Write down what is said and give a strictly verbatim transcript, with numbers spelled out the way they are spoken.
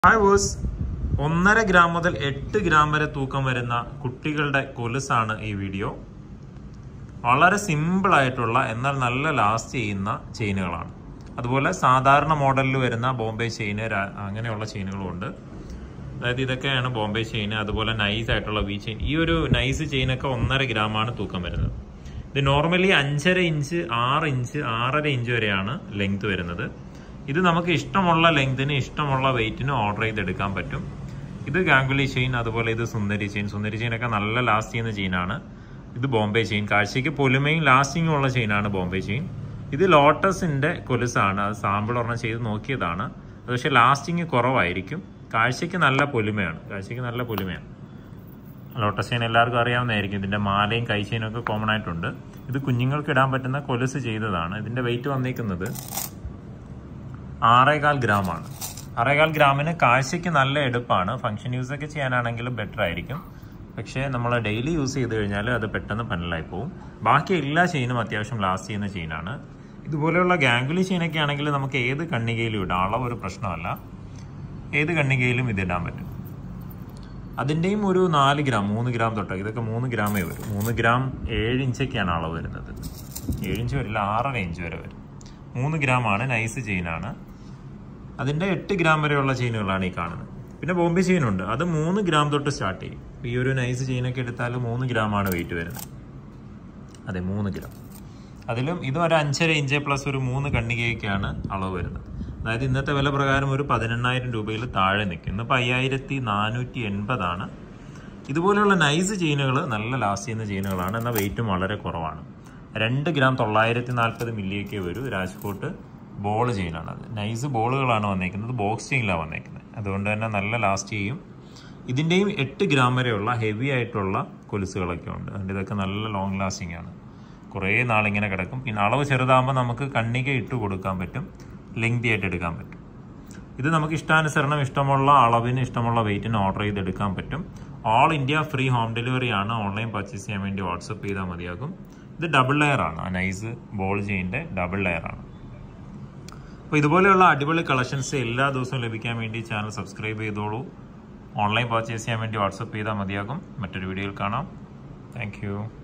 Hi boss, ഒന്നര gram മുതൽ എട്ട് ഗ്രാം വരെ തൂക്കം വരുന്ന കുട്ടികളുടെ കൊലുസാണ് ഈ വീഡിയോ. വളരെ സിമ്പിൾ ആയിട്ടുള്ള എന്നാൽ നല്ല ലാസ്റ്റ് ചെയ്യുന്ന ചെയിനുകളാണ്. അതുപോലെ സാധാരണ മോഡലിൽ വരുന്ന ബോംബെ ചെയിന് അങ്ങനെയുള്ള ചെയിനുകളും ഉണ്ട്. അതായത് ഇതൊക്കെയാണ് ബോംബെ ചെയിന്. അതുപോലെ നൈസ് ആയിട്ടുള്ള വി ചെയിൻ. ഈ ഒരു നൈസ് ചെയിനൊക്കെ ഒന്നര ഗ്രാമാണ് തൂക്കം വരുന്നത്. ഇത് നോർമലി അഞ്ചര ഇഞ്ച് ആറ് ഇഞ്ച് ആറര ഇഞ്ച് വരെയാണ് ലെങ്ത് വരുന്നത്. ഇത് നമുക്ക് ഇഷ്ടമുള്ള ലെങ്തിന് ഇഷ്ടമുള്ള വെയിറ്റിന് ഓർഡർ ചെയ്തെടുക്കാൻ പറ്റും. ഇത് ഗാംഗുലി ചെയിൻ, അതുപോലെ ഇത് സുന്ദരി ചെയിൻ. സുന്ദരി ചെയിനൊക്കെ നല്ല ലാസ്റ്റ് ചെയ്യുന്ന ചെയിനാണ്. ഇത് ബോംബെ ചെയിൻ. കാഴ്ചയ്ക്ക് പൊലിമയും ലാസ്റ്റിങ്ങും ഉള്ള ചെയിനാണ് ബോംബെ ചെയിൻ. ഇത് ലോട്ടസിന്റെ കൊലുസാണ്. അത് സാമ്പിൾ ഒരെണ്ണം ചെയ്ത് നോക്കിയതാണ്. അത് പക്ഷേ ലാസ്റ്റിങ് കുറവായിരിക്കും. കാഴ്ചയ്ക്ക് നല്ല പൊലിമയാണ്. കാഴ്ചയ്ക്ക് നല്ല പൊലിമയാണ്. ലോട്ടസ് ചെയിൻ എല്ലാവർക്കും അറിയാവുന്നതായിരിക്കും. ഇതിന്റെ മാലയും കൈ ചെയിനും ഒക്കെ കോമൺ ആയിട്ടുണ്ട്. ഇത് കുഞ്ഞുങ്ങൾക്ക് ഇടാൻ പറ്റുന്ന കൊലുസ് ചെയ്തതാണ്. ഇതിന്റെ വെയിറ്റ് വന്നിരിക്കുന്നത് ആറേകാൽ ഗ്രാമാണ്. ആറേകാൽ ഗ്രാമിന് കാഴ്ചയ്ക്ക് നല്ല എടുപ്പാണ്. ഫംഗ്ഷൻ യൂസ് ഒക്കെ ചെയ്യാനാണെങ്കിലും ബെറ്റർ ആയിരിക്കും. പക്ഷേ നമ്മൾ ഡെയിലി യൂസ് ചെയ്ത് കഴിഞ്ഞാൽ അത് പെട്ടെന്ന് പന്നലായി പോകും. ബാക്കി എല്ലാ ചെയിനും അത്യാവശ്യം ലാസ്റ്റ് ചെയ്യുന്ന ചെയിനാണ്. ഇതുപോലെയുള്ള ഗാംഗുലി ചെയിനൊക്കെ ആണെങ്കിൽ നമുക്ക് ഏത് കണ്ണികയിലും ഇടാം. അളവ് ഒരു പ്രശ്നമല്ല. ഏത് കണ്ണികയിലും ഇതിടാൻ പറ്റും. അതിൻ്റെയും ഒരു നാല് ഗ്രാം മൂന്ന് ഗ്രാം തൊട്ട് ഇതൊക്കെ മൂന്ന് ഗ്രാമേ വരും. മൂന്ന് ഗ്രാം ഏഴ് ഇഞ്ചൊക്കെയാണ് അളവ് വരുന്നത്. ഏഴ് ഇഞ്ച് വരില്ല, ആറര ഇഞ്ച് വരെ വരും. മൂന്ന് ഗ്രാമാണ്. നൈസ് ചെയിനാണ്. അതിൻ്റെ എട്ട് ഗ്രാം വരെയുള്ള ചെയിനുകളാണ് ഈ കാണുന്നത്. പിന്നെ ബോംബെ ചെയിനുണ്ട്. അത് മൂന്ന് ഗ്രാം തൊട്ട് സ്റ്റാർട്ട് ചെയ്യും. ഈ ഒരു നൈസ് ചെയിനൊക്കെ എടുത്താൽ മൂന്ന് ഗ്രാമാണ് വെയിറ്റ് വരുന്നത്. അതെ, മൂന്ന് ഗ്രാം. അതിലും ഇതും ഒരു അഞ്ചര ഇഞ്ച് പ്ലസ് ഒരു മൂന്ന് കണ്ണികയൊക്കെയാണ് അളവ് വരുന്നത്. അതായത് ഇന്നത്തെ വില പ്രകാരം ഒരു പതിനെണ്ണായിരം രൂപയിൽ താഴെ നിൽക്കും. ഇന്നിപ്പോൾ അയ്യായിരത്തി നാനൂറ്റി എൺപതാണ്. ഇതുപോലെയുള്ള നൈസ് ചെയിനുകൾ നല്ല ലാസ്റ്റ് ചെയ്യുന്ന ചെയിനുകളാണ്. എന്നാൽ വെയിറ്റും വളരെ കുറവാണ്. രണ്ട് ഗ്രാം തൊള്ളായിരത്തി നാൽപ്പത് മില്ലിയൊക്കെ വരും. രാജ്കോട്ട് ബോൾ ചെയിനാണ്. അത് നൈസ് ബോളുകളാണ് വന്നേക്കുന്നത്. ബോക്സ് ചെയിനിലാണ് വന്നേക്കുന്നത്. അതുകൊണ്ട് തന്നെ നല്ല ലാസ്റ്റ് ചെയ്യും. ഇതിൻ്റെയും എട്ട് ഗ്രാം വരെയുള്ള ഹെവി ആയിട്ടുള്ള കൊലുസുകളൊക്കെ ഉണ്ട്. അതുകൊണ്ട് ഇതൊക്കെ നല്ല ലോങ് ലാസ്റ്റിംഗ് ആണ്. കുറേ നാളിങ്ങനെ കിടക്കും. പിന്നെ അളവ് ചെറുതാകുമ്പോൾ നമുക്ക് കണ്ണിക ഇട്ട് കൊടുക്കാൻ പറ്റും. ലെങ്തി ആയിട്ട് എടുക്കാൻ പറ്റും. ഇത് നമുക്ക് ഇഷ്ടാനുസരണം ഇഷ്ടമുള്ള അളവിന് ഇഷ്ടമുള്ള വെയിറ്റിന് ഓർഡർ ചെയ്തെടുക്കാൻ പറ്റും. All India free home delivery ആണ്. ഓൺലൈൻ പർച്ചേസ് ചെയ്യാൻ വേണ്ടി വാട്സപ്പ് ചെയ്താൽ മതിയാകും. ഇത് ഡബിൾ ലെയർ ആണ്. ആ നൈസ് ബോൾ ചെയിൻ്റെ ഡബിൾ ലെയർ ആണ്. അപ്പോൾ ഇതുപോലെയുള്ള അടിപൊളി കളക്ഷൻസ് എല്ലാ ദിവസവും ലഭിക്കാൻ വേണ്ടി ചാനൽ സബ്സ്ക്രൈബ് ചെയ്തോളൂ. ഓൺലൈൻ പർച്ചേസ് ചെയ്യാൻ വേണ്ടി വാട്സപ്പ് ചെയ്താൽ മതിയാകും. മറ്റൊരു വീഡിയോയിൽ കാണാം. താങ്ക്